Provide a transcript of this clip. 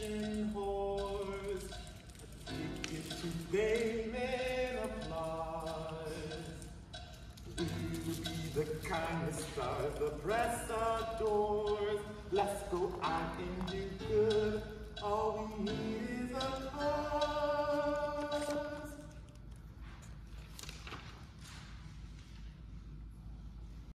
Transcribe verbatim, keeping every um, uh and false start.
racing horse, a ticket to fame and applause. We will be the kind of stars the press adores. Let's go out and do good. All we need is a